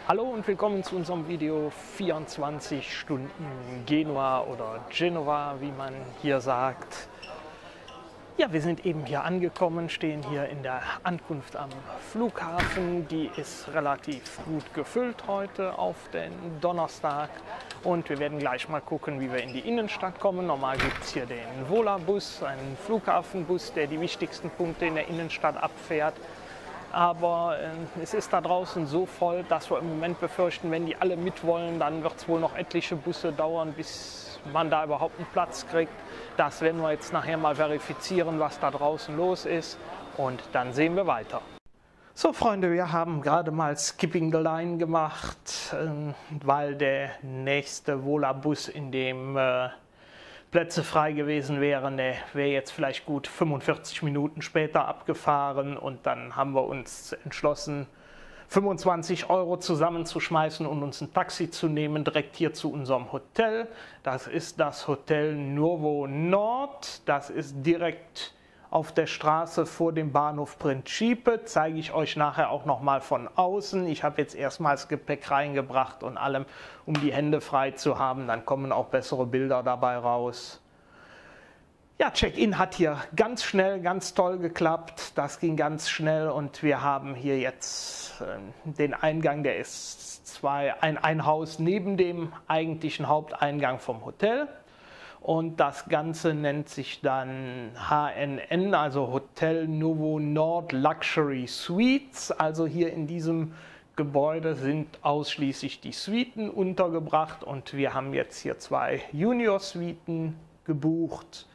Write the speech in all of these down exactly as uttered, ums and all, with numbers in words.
Hallo und willkommen zu unserem Video vierundzwanzig Stunden Genua oder Genova, wie man hier sagt. Ja, wir sind eben hier angekommen, stehen hier in der Ankunft am Flughafen. Die ist relativ gut gefüllt heute auf den Donnerstag. Und wir werden gleich mal gucken, wie wir in die Innenstadt kommen. Normal gibt es hier den Volabus, einen Flughafenbus, der die wichtigsten Punkte in der Innenstadt abfährt. Aber äh, es ist da draußen so voll, dass wir im Moment befürchten, wenn die alle mitwollen, dann wird es wohl noch etliche Busse dauern, bis man da überhaupt einen Platz kriegt. Das werden wir jetzt nachher mal verifizieren, was da draußen los ist. Und dann sehen wir weiter. So Freunde, wir haben gerade mal Skipping the Line gemacht, äh, weil der nächste Volabus, in dem äh, Plätze frei gewesen wären, der wäre jetzt vielleicht gut fünfundvierzig Minuten später abgefahren, und dann haben wir uns entschlossen, fünfundzwanzig Euro zusammenzuschmeißen und uns ein Taxi zu nehmen, direkt hier zu unserem Hotel. Das ist das Hotel Nuovo Nord, das ist direkt auf der Straße vor dem Bahnhof Principe. Zeige ich euch nachher auch noch mal von außen. Ich habe jetzt erstmals Gepäck reingebracht und allem, um die Hände frei zu haben. Dann kommen auch bessere Bilder dabei raus. Ja, Check-in hat hier ganz schnell, ganz toll geklappt. Das ging ganz schnell und wir haben hier jetzt äh, den Eingang, der ist zwei, ein, ein Haus neben dem eigentlichen Haupteingang vom Hotel. Und das Ganze nennt sich dann H N N, also Hotel Nuovo Nord Luxury Suites. Also hier in diesem Gebäude sind ausschließlich die Suiten untergebracht und wir haben jetzt hier zwei Junior-Suiten gebucht.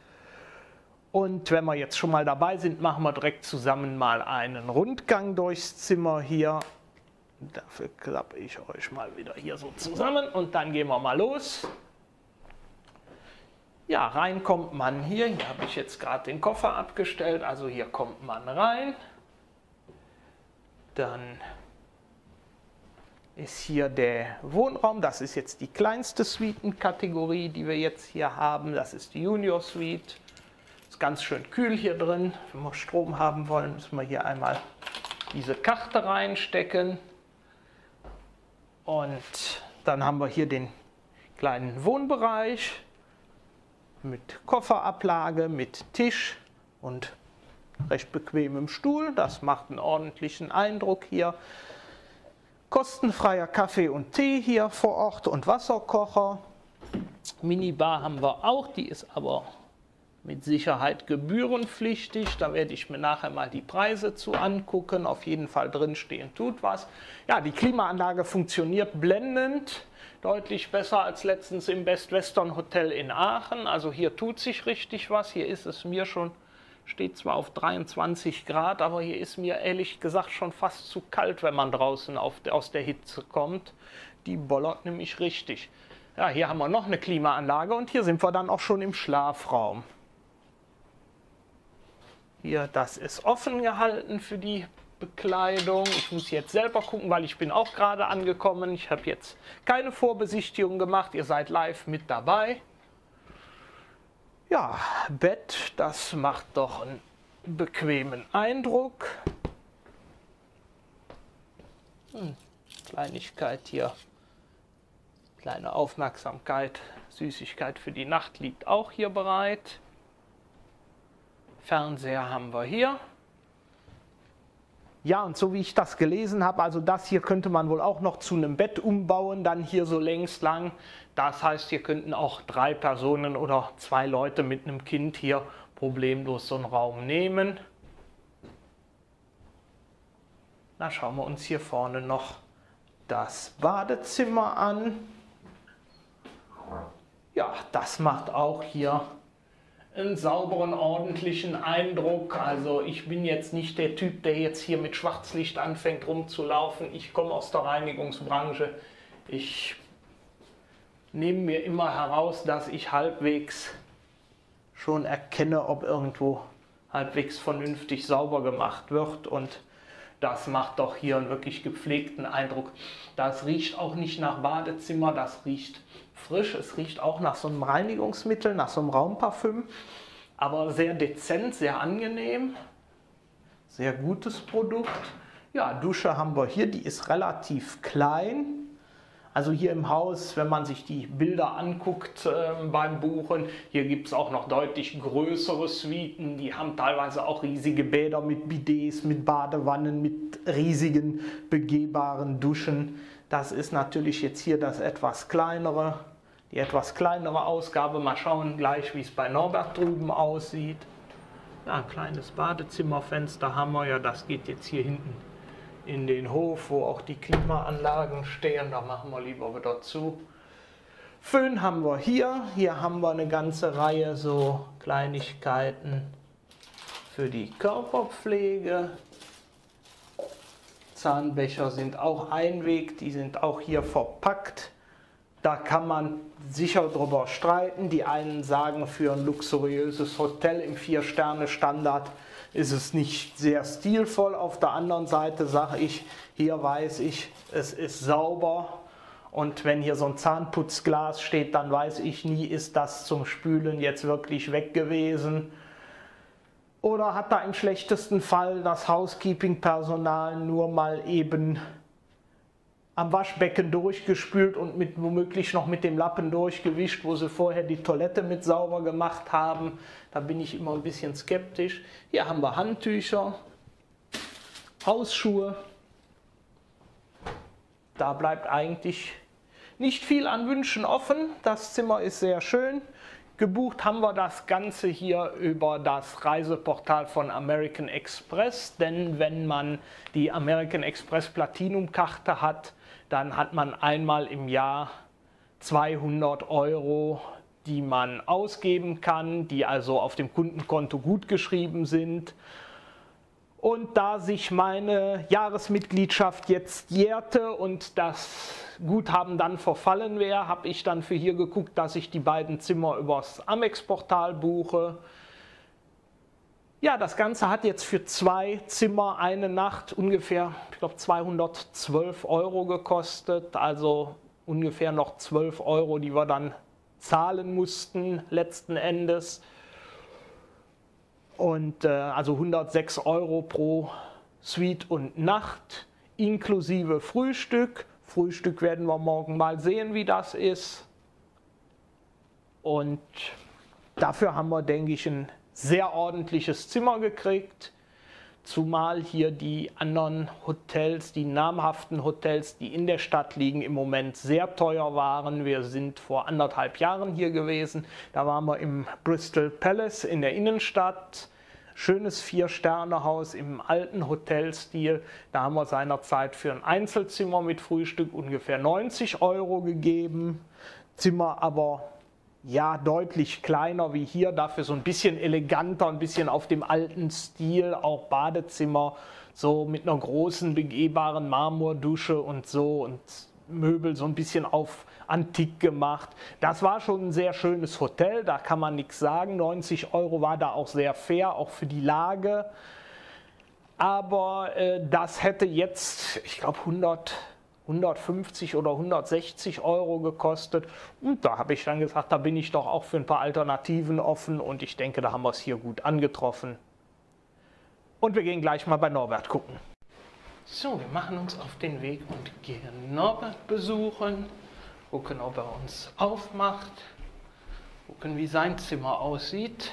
Und wenn wir jetzt schon mal dabei sind, machen wir direkt zusammen mal einen Rundgang durchs Zimmer hier. Dafür klappe ich euch mal wieder hier so zusammen und dann gehen wir mal los. Ja, rein kommt man hier. Hier habe ich jetzt gerade den Koffer abgestellt, also hier kommt man rein. Dann ist hier der Wohnraum, das ist jetzt die kleinste Suitenkategorie, die wir jetzt hier haben. Das ist die Junior Suite. Ist ganz schön kühl hier drin. Wenn wir Strom haben wollen, müssen wir hier einmal diese Karte reinstecken. Und dann haben wir hier den kleinen Wohnbereich mit Kofferablage, mit Tisch und recht bequemem Stuhl. Das macht einen ordentlichen Eindruck hier. Kostenfreier Kaffee und Tee hier vor Ort und Wasserkocher. Minibar haben wir auch, die ist aber mit Sicherheit gebührenpflichtig. Da werde ich mir nachher mal die Preise zu angucken. Auf jeden Fall drinstehen tut was. Ja, die Klimaanlage funktioniert blendend. Deutlich besser als letztens im Best Western Hotel in Aachen. Also hier tut sich richtig was. Hier ist es mir schon, steht zwar auf dreiundzwanzig Grad, aber hier ist mir ehrlich gesagt schon fast zu kalt, wenn man draußen auf, aus der Hitze kommt. Die bollert nämlich richtig. Ja, hier haben wir noch eine Klimaanlage und hier sind wir dann auch schon im Schlafraum. Hier, das ist offen gehalten für die Bekleidung. Ich muss jetzt selber gucken, weil ich bin auch gerade angekommen. Ich habe jetzt keine Vorbesichtigung gemacht. Ihr seid live mit dabei. Ja, Bett, das macht doch einen bequemen Eindruck. Hm, Kleinigkeit hier. Kleine Aufmerksamkeit. Süßigkeit für die Nacht liegt auch hier bereit. Fernseher haben wir hier. Ja, und so wie ich das gelesen habe, also das hier könnte man wohl auch noch zu einem Bett umbauen, dann hier so längs lang. Das heißt, hier könnten auch drei Personen oder zwei Leute mit einem Kind hier problemlos so einen Raum nehmen. Na, schauen wir uns hier vorne noch das Badezimmer an. Ja, das macht auch hier einen sauberen, ordentlichen Eindruck. Also ich bin jetzt nicht der Typ, der jetzt hier mit Schwarzlicht anfängt rumzulaufen. Ich komme aus der Reinigungsbranche. Ich nehme mir immer heraus, dass ich halbwegs schon erkenne, ob irgendwo halbwegs vernünftig sauber gemacht wird. Und das macht doch hier einen wirklich gepflegten Eindruck. Das riecht auch nicht nach Badezimmer, das riecht frisch. Es riecht auch nach so einem Reinigungsmittel, nach so einem Raumparfüm. Aber sehr dezent, sehr angenehm. Sehr gutes Produkt. Ja, Dusche haben wir hier, die ist relativ klein. Also hier im Haus, wenn man sich die Bilder anguckt äh, beim Buchen, hier gibt es auch noch deutlich größere Suiten. Die haben teilweise auch riesige Bäder mit Bidets, mit Badewannen, mit riesigen begehbaren Duschen. Das ist natürlich jetzt hier das etwas kleinere, die etwas kleinere Ausgabe. Mal schauen gleich, wie es bei Norbert drüben aussieht. Ja, ein kleines Badezimmerfenster haben wir ja, das geht jetzt hier hinten in den Hof, wo auch die Klimaanlagen stehen. Da machen wir lieber wieder zu. Föhn haben wir hier. Hier haben wir eine ganze Reihe so Kleinigkeiten für die Körperpflege. Zahnbecher sind auch Einweg, die sind auch hier verpackt. Da kann man sicher drüber streiten. Die einen sagen, für ein luxuriöses Hotel im Vier-Sterne-Standard ist es nicht sehr stilvoll. Auf der anderen Seite sage ich, hier weiß ich, es ist sauber. Und wenn hier so ein Zahnputzglas steht, dann weiß ich nie, ist das zum Spülen jetzt wirklich weg gewesen. Oder hat da im schlechtesten Fall das Housekeeping-Personal nur mal eben am Waschbecken durchgespült und mit, womöglich noch mit dem Lappen durchgewischt, wo sie vorher die Toilette mit sauber gemacht haben. Da bin ich immer ein bisschen skeptisch. Hier haben wir Handtücher, Hausschuhe. Da bleibt eigentlich nicht viel an Wünschen offen. Das Zimmer ist sehr schön. Gebucht haben wir das Ganze hier über das Reiseportal von American Express, denn wenn man die American Express Platinum-Karte hat, dann hat man einmal im Jahr zweihundert Euro, die man ausgeben kann, die also auf dem Kundenkonto gutgeschrieben sind. Und da sich meine Jahresmitgliedschaft jetzt jährte und das Guthaben dann verfallen wäre, habe ich dann für hier geguckt, dass ich die beiden Zimmer übers Amex-Portal buche. Ja, das Ganze hat jetzt für zwei Zimmer eine Nacht ungefähr, ich glaube, zweihundertzwölf Euro gekostet. Also ungefähr noch zwölf Euro, die wir dann zahlen mussten letzten Endes. Und äh, also hundertsechs Euro pro Suite und Nacht, inklusive Frühstück. Frühstück werden wir morgen mal sehen, wie das ist. Und dafür haben wir, denke ich, ein sehr ordentliches Zimmer gekriegt. Zumal hier die anderen Hotels, die namhaften Hotels, die in der Stadt liegen, im Moment sehr teuer waren. Wir sind vor anderthalb Jahren hier gewesen. Da waren wir im Bristol Palace in der Innenstadt. Schönes Vier-Sterne-Haus im alten Hotelstil. Da haben wir seinerzeit für ein Einzelzimmer mit Frühstück ungefähr neunzig Euro gegeben. Zimmer aber ja deutlich kleiner wie hier, dafür so ein bisschen eleganter, ein bisschen auf dem alten Stil, auch Badezimmer, so mit einer großen begehbaren Marmordusche und so und Möbel so ein bisschen auf antik gemacht. Das war schon ein sehr schönes Hotel, da kann man nichts sagen. neunzig Euro war da auch sehr fair, auch für die Lage. Aber äh, das hätte jetzt, ich glaube, hundert, hundertfünfzig oder hundertsechzig Euro gekostet. Und da habe ich dann gesagt, da bin ich doch auch für ein paar Alternativen offen. Und ich denke, da haben wir es hier gut angetroffen. Und wir gehen gleich mal bei Norbert gucken. So, wir machen uns auf den Weg und gehen Norbert besuchen. Gucken, ob er uns aufmacht. Gucken, wie sein Zimmer aussieht.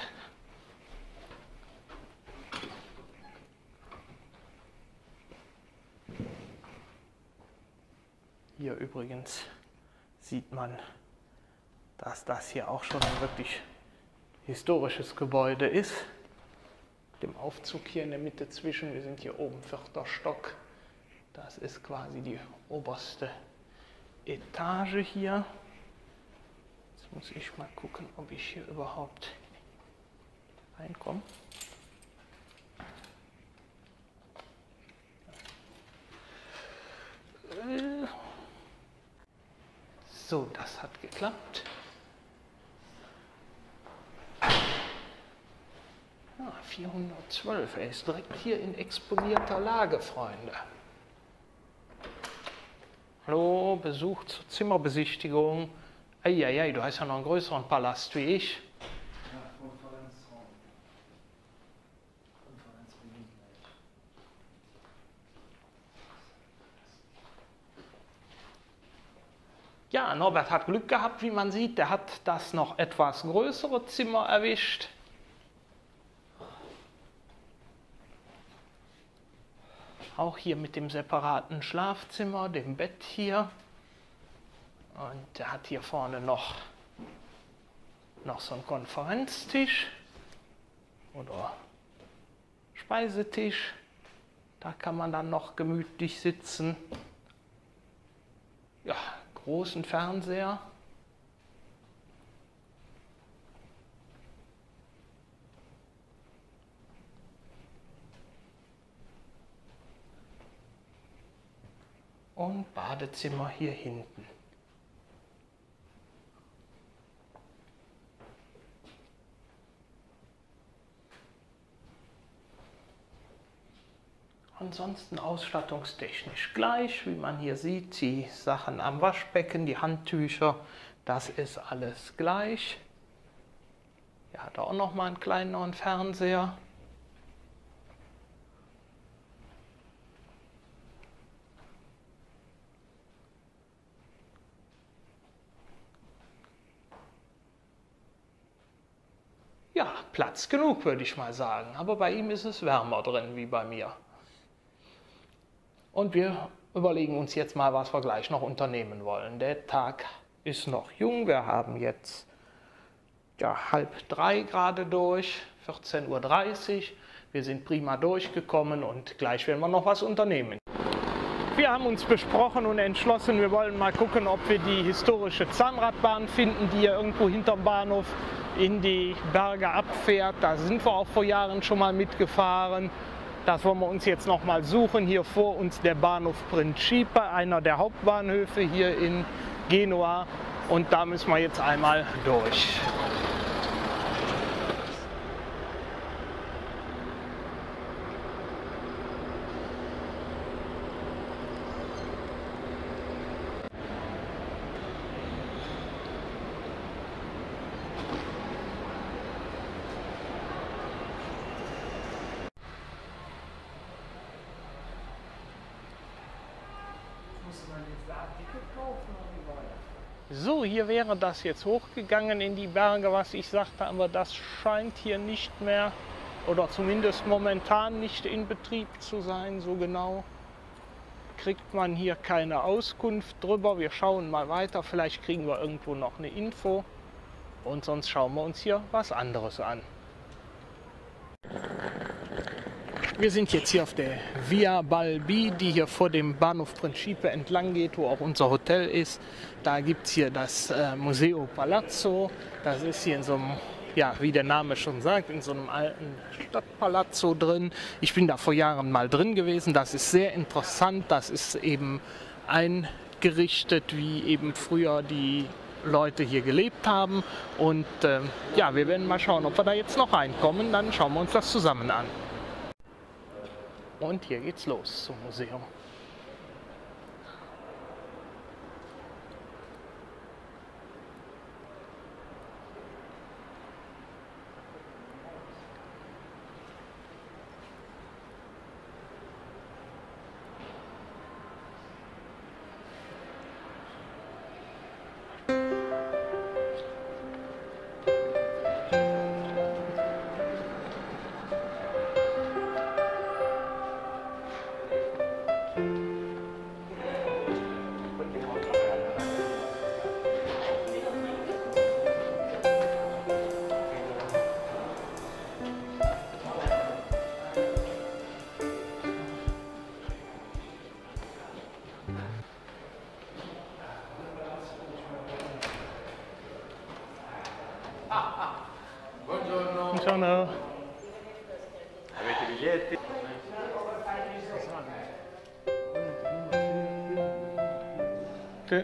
Hier übrigens sieht man, dass das hier auch schon ein wirklich historisches Gebäude ist. Mit dem Aufzug hier in der Mitte zwischen, wir sind hier oben vierter Stock. Das ist quasi die oberste Etage hier. Jetzt muss ich mal gucken, ob ich hier überhaupt reinkomme. So, das hat geklappt. Ah, vierhundertzwölf, er ist direkt hier in exponierter Lage, Freunde. Hallo, Besuch zur Zimmerbesichtigung. Eieiei, du hast ja noch einen größeren Palast wie ich. Ja, Konferenzraum. Konferenzraum. Ja, Norbert hat Glück gehabt, wie man sieht. Der hat das noch etwas größere Zimmer erwischt. Auch hier mit dem separaten Schlafzimmer, dem Bett hier. Und er hat hier vorne noch, noch so einen Konferenztisch oder Speisetisch. Da kann man dann noch gemütlich sitzen. Ja, großen Fernseher. Und Badezimmer hier hinten. Ansonsten ausstattungstechnisch gleich, wie man hier sieht, die Sachen am Waschbecken, die Handtücher, das ist alles gleich. Ja, hat auch noch mal einen kleinen neuen Fernseher. Ja, Platz genug, würde ich mal sagen. Aber bei ihm ist es wärmer drin wie bei mir. Und wir überlegen uns jetzt mal, was wir gleich noch unternehmen wollen. Der Tag ist noch jung. Wir haben jetzt ja, halb drei gerade durch, vierzehn Uhr dreißig. Wir sind prima durchgekommen und gleich werden wir noch was unternehmen. Wir haben uns besprochen und entschlossen, wir wollen mal gucken, ob wir die historische Zahnradbahn finden, die hier irgendwo hinterm Bahnhof in die Berge abfährt. Da sind wir auch vor Jahren schon mal mitgefahren. Das wollen wir uns jetzt noch mal suchen. Hier vor uns der Bahnhof Principe, einer der Hauptbahnhöfe hier in Genua. Und da müssen wir jetzt einmal durch. So, hier wäre das jetzt hochgegangen in die Berge, was ich sagte, aber das scheint hier nicht mehr oder zumindest momentan nicht in Betrieb zu sein. So genau kriegt man hier keine Auskunft drüber. Wir schauen mal weiter, vielleicht kriegen wir irgendwo noch eine Info und sonst schauen wir uns hier was anderes an. Wir sind jetzt hier auf der Via Balbi, die hier vor dem Bahnhof Principe entlang geht, wo auch unser Hotel ist. Da gibt es hier das äh, Museo Palazzo. Das ist hier in so einem, ja, wie der Name schon sagt, in so einem alten Stadtpalazzo drin. Ich bin da vor Jahren mal drin gewesen. Das ist sehr interessant. Das ist eben eingerichtet, wie eben früher die Leute hier gelebt haben. Und äh, ja, wir werden mal schauen, ob wir da jetzt noch reinkommen. Dann schauen wir uns das zusammen an. Und hier geht's los zum Museum. Buongiorno. Avete i biglietti? Sì.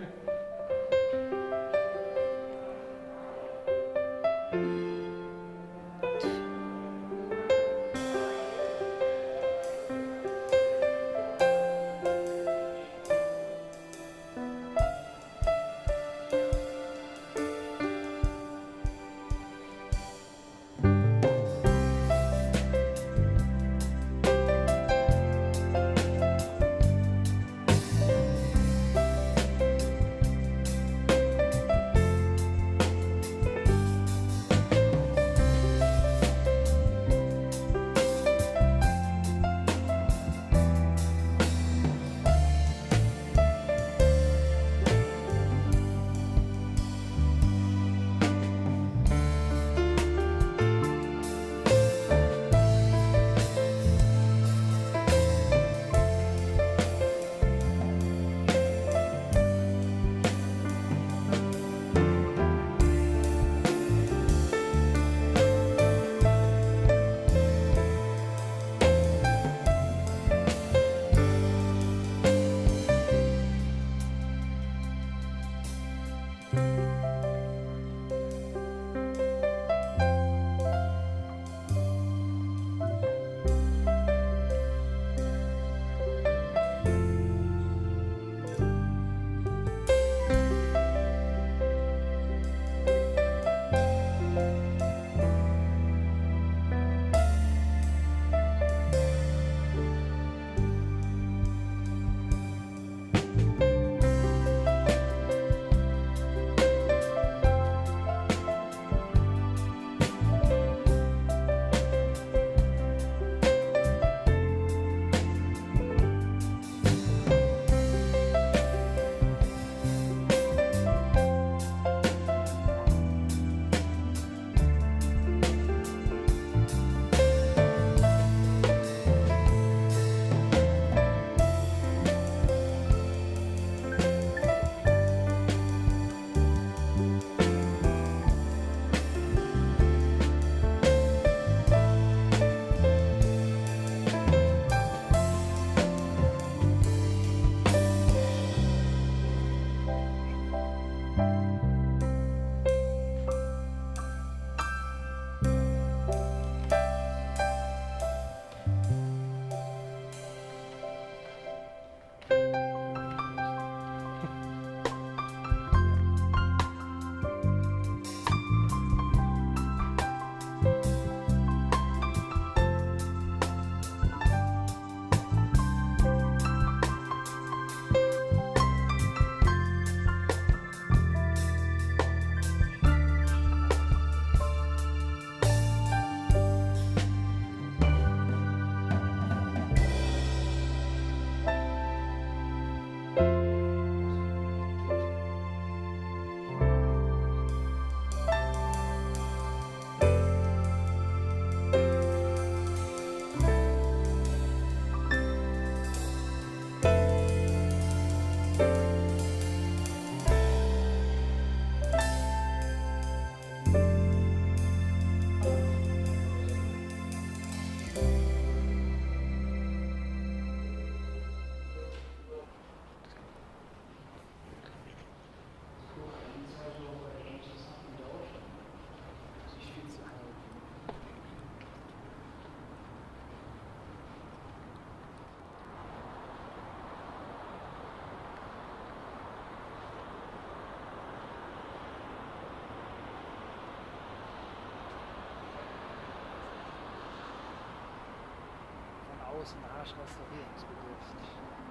kulinarisch restaurierungsbedürftig.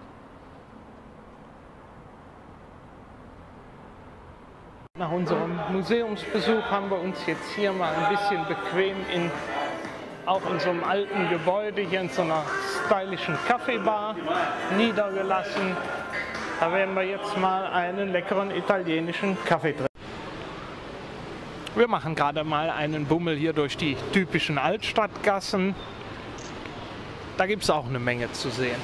Nach unserem Museumsbesuch haben wir uns jetzt hier mal ein bisschen bequem in, auch in so einem alten Gebäude, hier in so einer stylischen Kaffeebar niedergelassen. Da werden wir jetzt mal einen leckeren italienischen Kaffee trinken. Wir machen gerade mal einen Bummel hier durch die typischen Altstadtgassen. Da gibt es auch eine Menge zu sehen.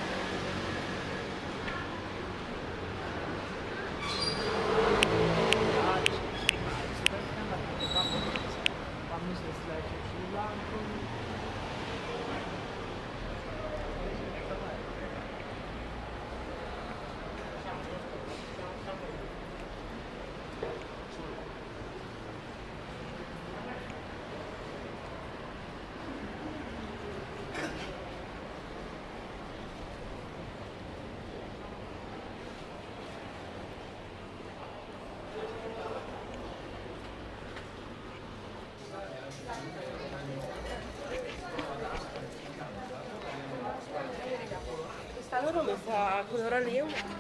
Quest'anno l'ho messa quell'ora lì.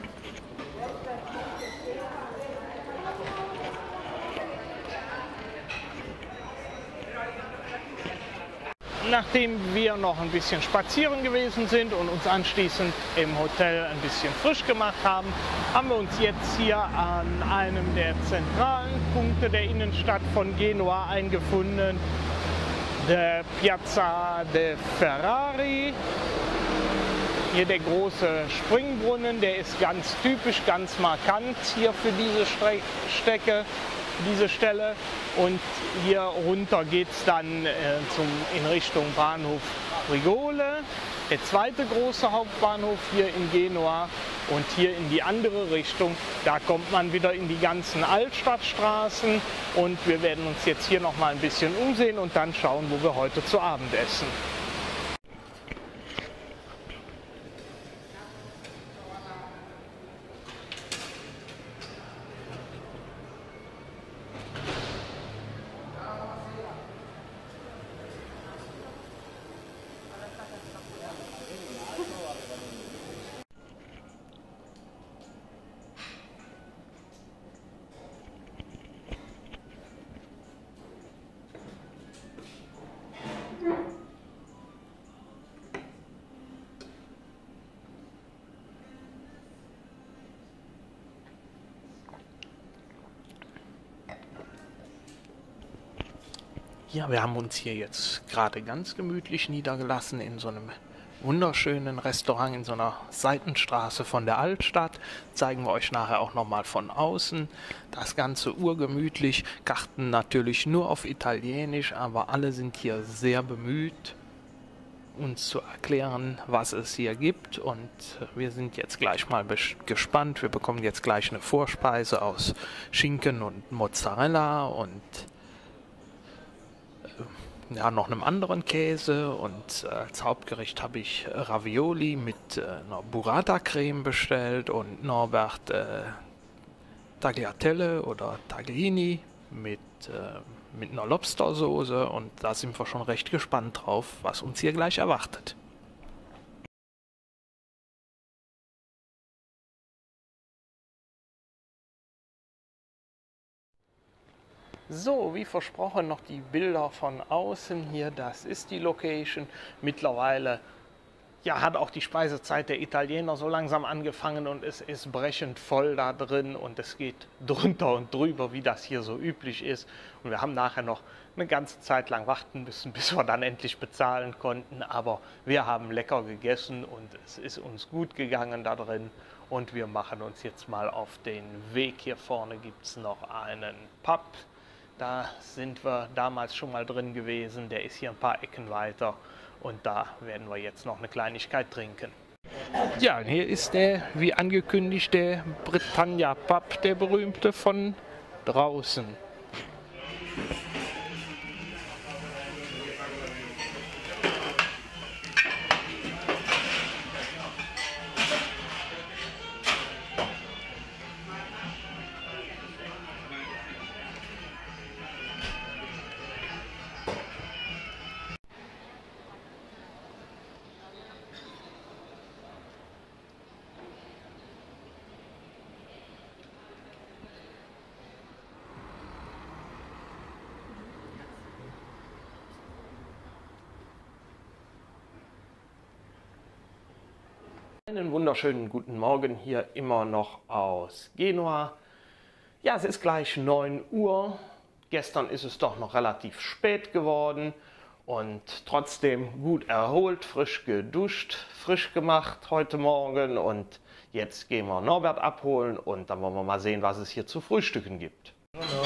Nachdem wir noch ein bisschen spazieren gewesen sind und uns anschließend im Hotel ein bisschen frisch gemacht haben, haben wir uns jetzt hier an einem der zentralen Punkte der Innenstadt von Genua eingefunden, der Piazza de Ferrari. Hier der große Springbrunnen, der ist ganz typisch, ganz markant hier für diese Strecke, diese Stelle. Und hier runter geht es dann äh, zum, in Richtung Bahnhof Frigole, der zweite große Hauptbahnhof hier in Genua. Und hier in die andere Richtung, da kommt man wieder in die ganzen Altstadtstraßen. Und wir werden uns jetzt hier noch mal ein bisschen umsehen und dann schauen, wo wir heute zu Abend essen. Ja, wir haben uns hier jetzt gerade ganz gemütlich niedergelassen in so einem wunderschönen Restaurant in so einer Seitenstraße von der Altstadt. Zeigen wir euch nachher auch nochmal von außen. Das Ganze urgemütlich, Karten natürlich nur auf Italienisch, aber alle sind hier sehr bemüht, uns zu erklären, was es hier gibt. Und wir sind jetzt gleich mal gespannt. Wir bekommen jetzt gleich eine Vorspeise aus Schinken und Mozzarella und ja, noch einem anderen Käse, und äh, als Hauptgericht habe ich Ravioli mit äh, einer Burrata-Creme bestellt und Norbert äh, Tagliatelle oder Taglini mit, äh, mit einer Lobstersoße, und da sind wir schon recht gespannt drauf, was uns hier gleich erwartet. So, wie versprochen, noch die Bilder von außen hier. Das ist die Location. Mittlerweile ja, hat auch die Speisezeit der Italiener so langsam angefangen und es ist brechend voll da drin und es geht drunter und drüber, wie das hier so üblich ist. Und wir haben nachher noch eine ganze Zeit lang warten müssen, bis wir dann endlich bezahlen konnten. Aber wir haben lecker gegessen und es ist uns gut gegangen da drin. Und wir machen uns jetzt mal auf den Weg. Hier vorne gibt es noch einen Pub. Da sind wir damals schon mal drin gewesen, der ist hier ein paar Ecken weiter und da werden wir jetzt noch eine Kleinigkeit trinken. Ja, hier ist der, wie angekündigt, der Britannia Pub, der berühmte von draußen. Einen wunderschönen guten Morgen hier immer noch aus Genua. Ja, es ist gleich neun Uhr. Gestern ist es doch noch relativ spät geworden und trotzdem gut erholt, frisch geduscht, frisch gemacht heute Morgen. Und jetzt gehen wir Norbert abholen und dann wollen wir mal sehen, was es hier zu frühstücken gibt. Hallo.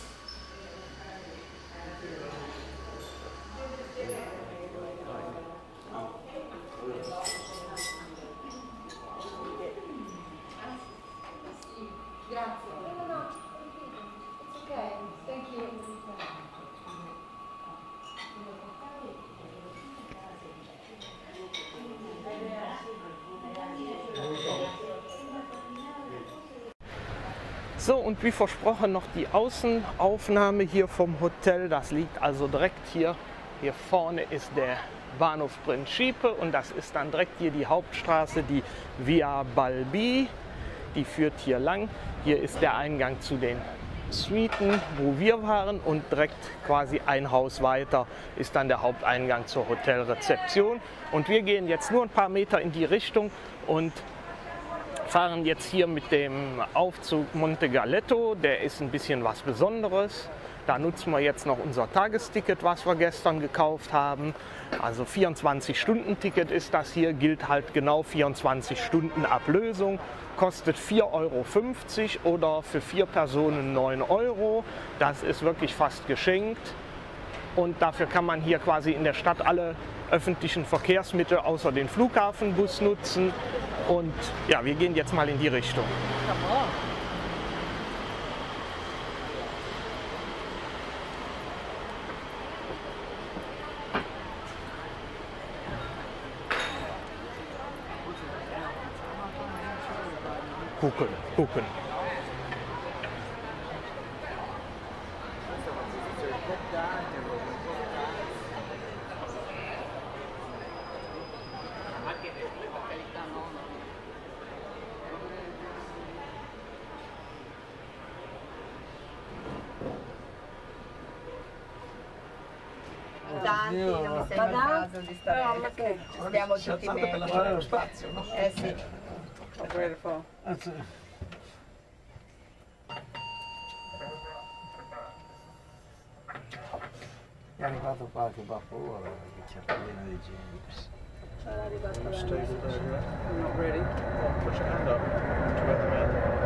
So, und wie versprochen noch die Außenaufnahme hier vom Hotel. Das liegt also direkt hier. Hier vorne ist der Bahnhof Principe und das ist dann direkt hier die Hauptstraße, die Via Balbi. Die führt hier lang. Hier ist der Eingang zu den Suiten, wo wir waren, und direkt quasi ein Haus weiter ist dann der Haupteingang zur Hotelrezeption. Und wir gehen jetzt nur ein paar Meter in die Richtung und fahren jetzt hier mit dem Aufzug Monte Galetto. Der ist ein bisschen was Besonderes. Da nutzen wir jetzt noch unser Tagesticket, was wir gestern gekauft haben. Also vierundzwanzig Stunden Ticket ist das hier, gilt halt genau vierundzwanzig Stunden Ablösung. Kostet vier Euro fünfzig oder für vier Personen neun Euro. Das ist wirklich fast geschenkt. Und dafür kann man hier quasi in der Stadt alle öffentlichen Verkehrsmittel außer den Flughafenbus nutzen. Und ja, wir gehen jetzt mal in die Richtung. Gucken, gucken. Tanti, non mi sembra il caso di stare perché stiamo tutti meglio. Lo spazio, no? Eh sì. Beautiful. That's it. È arrivato qualche vapore che c'è pieno di gente. Sarà arrivato la Stay with messa. her. Not ready. Oh, put your hand up to where the man.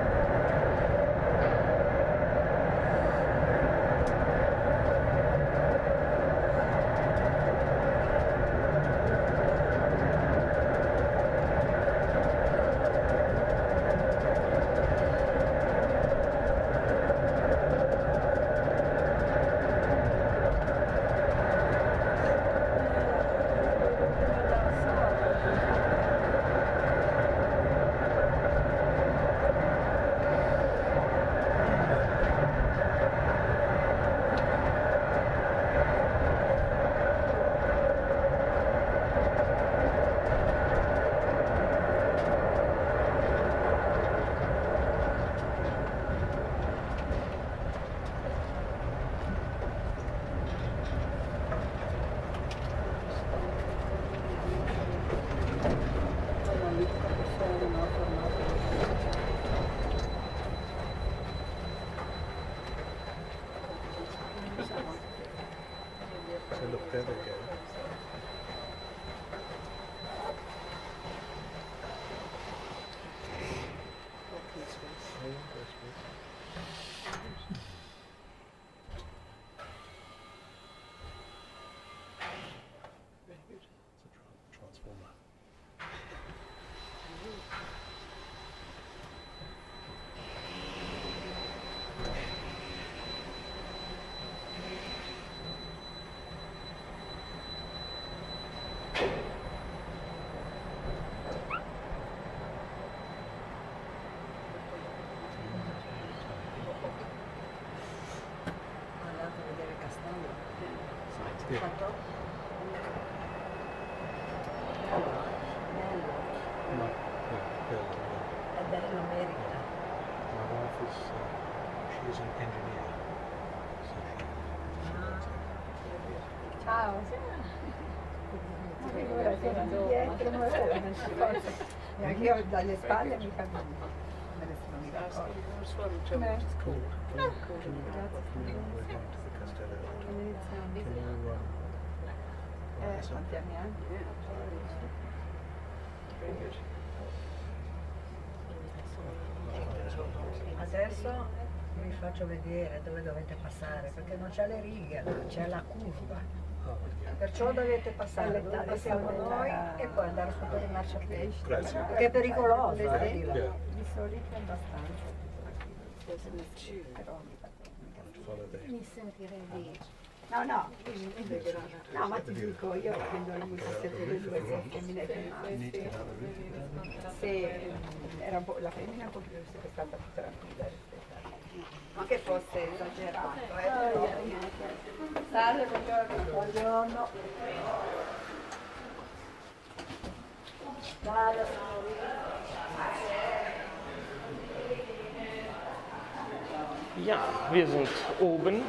Se lo credo che transformer. Andate a vedere il castello. Sì. Fatto? Bello. No, no, bello. È bello America. My wife is, uh, she's an engineer. So she, she loves it. Ciao. Figurati, dietro, ma non si Neanche io dalle spalle mi cammino. Adesso non mi ricordo. Non so, non c'è Beh. It's cold. Can you, can you, can you go down to the Castello? Can you, um, Eh, quanti anni hai? Adesso vi faccio vedere dove dovete passare, perché non c'è le righe, c'è la curva. Perciò dovete passare da dove siamo noi e poi andare su per il marciapiede. Grazie. Perché è pericoloso, eh, di là. Yeah. Di solito abbastanza. Follow the Mi sentirei di... No, no, no, ma ti dico, io vedo le musiche delle due femmine che se era un po', la femmina un po' più è stata più tranquilla rispetto a me. Ma che fosse esagerato, eh? Salve, buongiorno. Buongiorno. Salve, Ja, wir sind oben.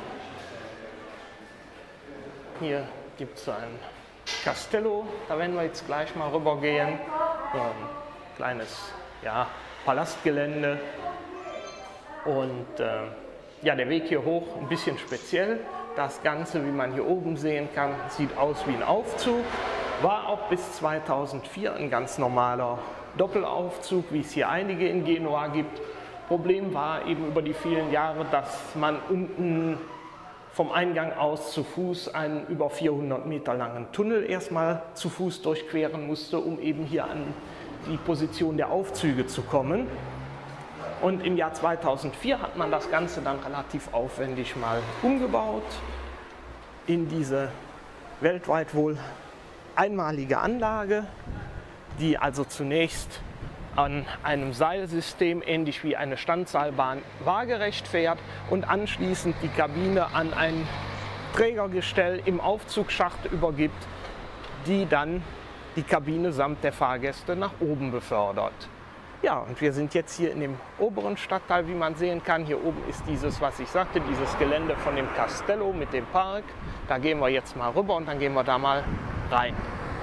Hier gibt es ein Castello, da werden wir jetzt gleich mal rüber gehen. So ein kleines ja, Palastgelände. Und äh, ja, der Weg hier hoch ein bisschen speziell. Das Ganze, wie man hier oben sehen kann, sieht aus wie ein Aufzug. War auch bis zweitausendvier ein ganz normaler Doppelaufzug, wie es hier einige in Genua gibt. Problem war eben über die vielen Jahre, dass man unten vom Eingang aus zu Fuß einen über vierhundert Meter langen Tunnel erstmal zu Fuß durchqueren musste, um eben hier an die Position der Aufzüge zu kommen. Und im Jahr zweitausendvier hat man das Ganze dann relativ aufwendig mal umgebaut in diese weltweit wohl einmalige Anlage, die also zunächst an einem Seilsystem, ähnlich wie eine Standseilbahn, waagerecht fährt und anschließend die Kabine an ein Trägergestell im Aufzugsschacht übergibt, die dann die Kabine samt der Fahrgäste nach oben befördert. Ja, und wir sind jetzt hier in dem oberen Stadtteil, wie man sehen kann. Hier oben ist dieses, was ich sagte, dieses Gelände von dem Castello mit dem Park. Da gehen wir jetzt mal rüber und dann gehen wir da mal rein.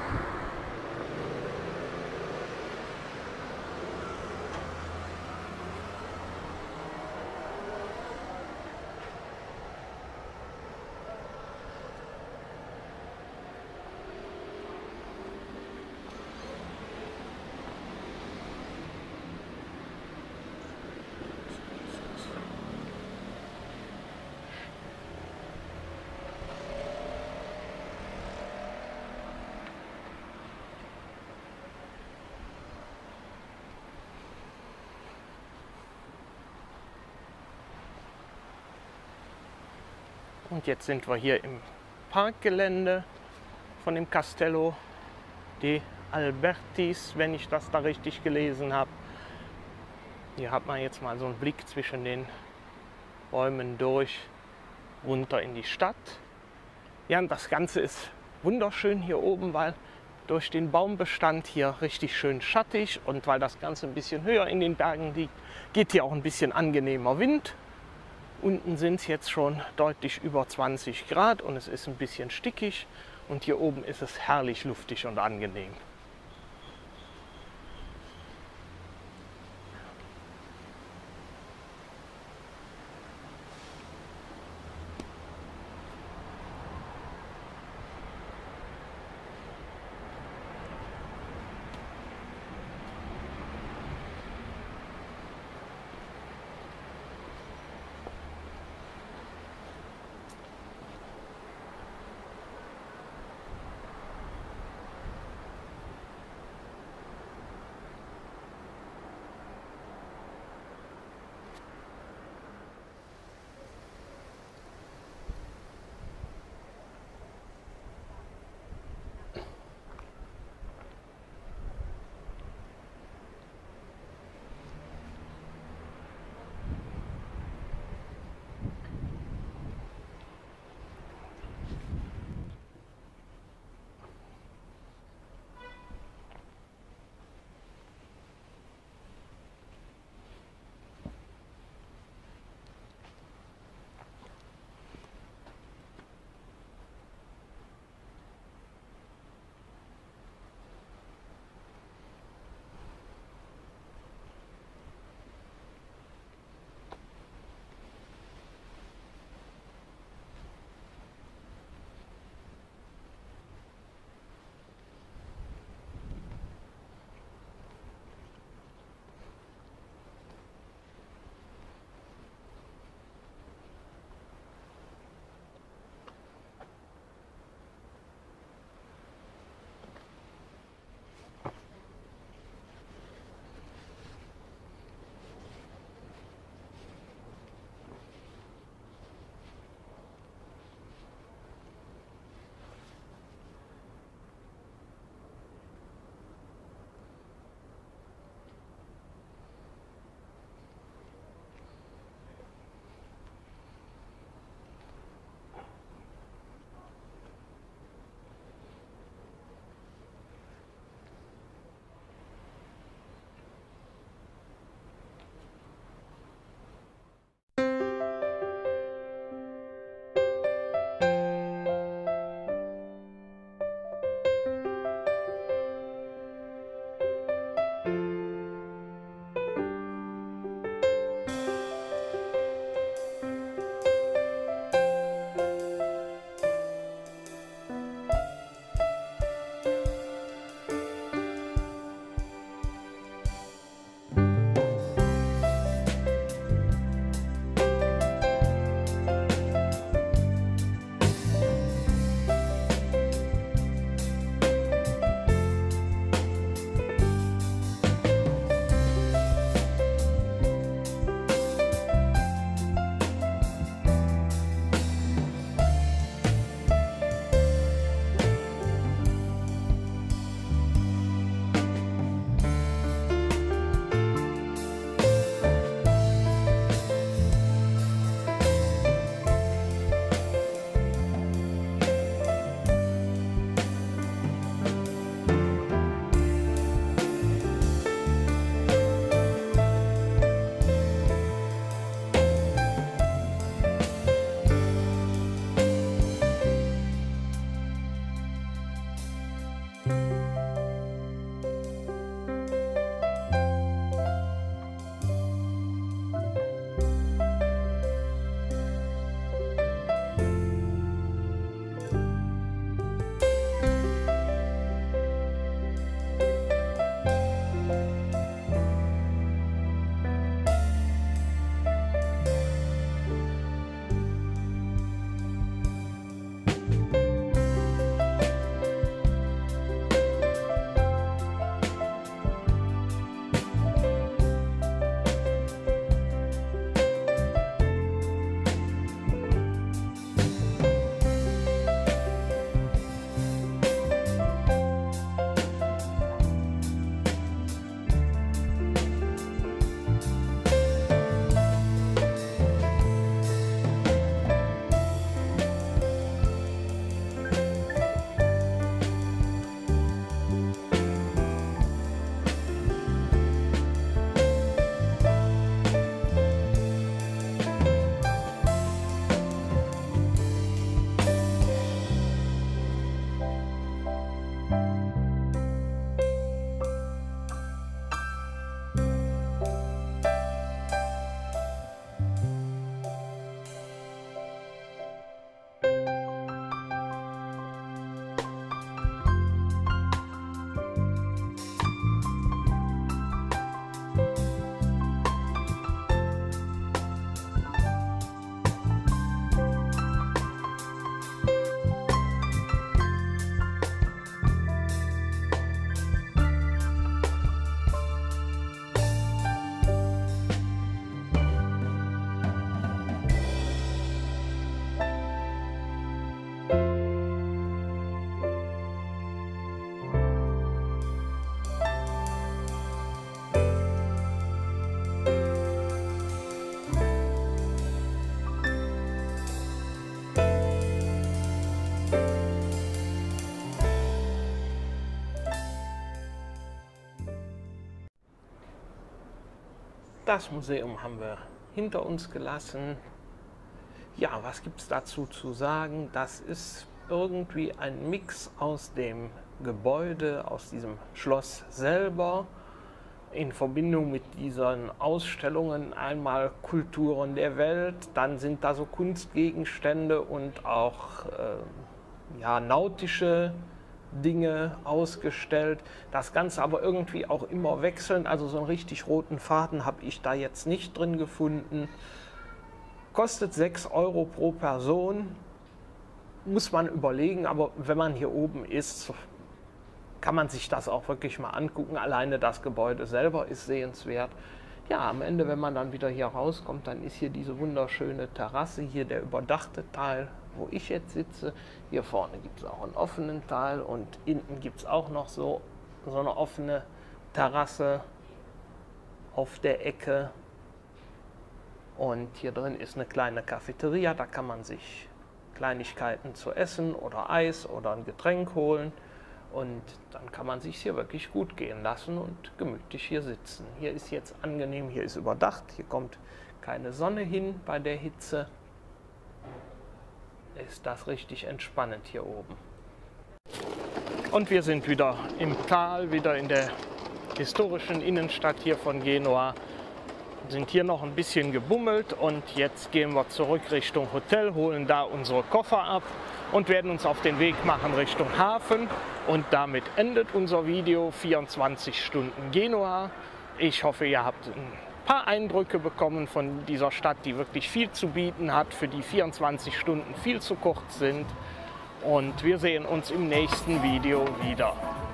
Und jetzt sind wir hier im Parkgelände von dem Castello de Albertis, wenn ich das da richtig gelesen habe. Hier hat man jetzt mal so einen Blick zwischen den Bäumen durch, runter in die Stadt. Ja, und das Ganze ist wunderschön hier oben, weil durch den Baumbestand hier richtig schön schattig und weil das Ganze ein bisschen höher in den Bergen liegt, geht hier auch ein bisschen angenehmer Wind. Unten sind es jetzt schon deutlich über zwanzig Grad und es ist ein bisschen stickig und hier oben ist es herrlich luftig und angenehm. Das Museum haben wir hinter uns gelassen. Ja, was gibt es dazu zu sagen? Das ist irgendwie ein Mix aus dem Gebäude, aus diesem Schloss selber, in Verbindung mit diesen Ausstellungen, einmal Kulturen der Welt, dann sind da so Kunstgegenstände und auch äh, ja, nautische Dinge ausgestellt. Das Ganze aber irgendwie auch immer wechselnd, also so einen richtig roten Faden habe ich da jetzt nicht drin gefunden. Kostet sechs Euro pro Person, muss man überlegen, aber wenn man hier oben ist, kann man sich das auch wirklich mal angucken. Alleine das Gebäude selber ist sehenswert. Ja, am Ende, wenn man dann wieder hier rauskommt, dann ist hier diese wunderschöne Terrasse, hier der überdachte Teil, wo ich jetzt sitze. Hier vorne gibt es auch einen offenen Teil und hinten gibt es auch noch so, so eine offene Terrasse auf der Ecke. Und hier drin ist eine kleine Cafeteria, da kann man sich Kleinigkeiten zu essen oder Eis oder ein Getränk holen. Und dann kann man sich hier wirklich gut gehen lassen und gemütlich hier sitzen. Hier ist jetzt angenehm, hier ist überdacht, hier kommt keine Sonne hin bei der Hitze. Ist das richtig entspannend hier oben. Und wir sind wieder im Tal, wieder in der historischen Innenstadt hier von Genua. Sind hier noch ein bisschen gebummelt und jetzt gehen wir zurück Richtung Hotel, holen da unsere Koffer ab und werden uns auf den Weg machen Richtung Hafen. Und damit endet unser Video vierundzwanzig Stunden Genua. Ich hoffe, ihr habt ein paar Eindrücke bekommen von dieser Stadt, die wirklich viel zu bieten hat, für die vierundzwanzig Stunden viel zu kurz sind. Und wir sehen uns im nächsten Video wieder.